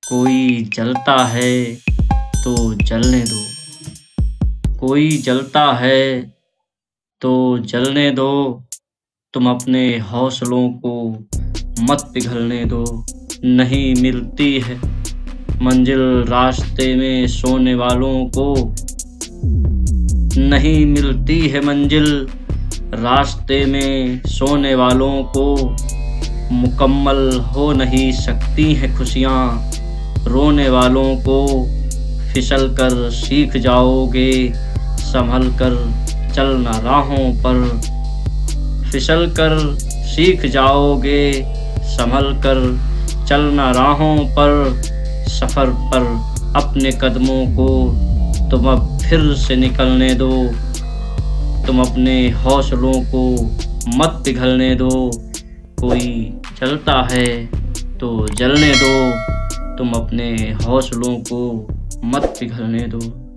कोई जलता है तो जलने दो, कोई जलता है तो जलने दो। तुम अपने हौसलों को मत पिघलने दो। नहीं मिलती है मंजिल रास्ते में सोने वालों को, नहीं मिलती है मंजिल रास्ते में सोने वालों को। मुकम्मल हो नहीं सकती हैं खुशियाँ रोने वालों को। फिसल कर सीख जाओगे संभल कर चलना राहों पर, फिसल कर सीख जाओगे संभल कर चलना राहों पर। सफ़र पर अपने कदमों को तुम अब फिर से निकलने दो। तुम अपने हौसलों को मत पिघलने दो। कोई जलता है तो जलने दो। तुम अपने हौसलों को मत पिघलने दो।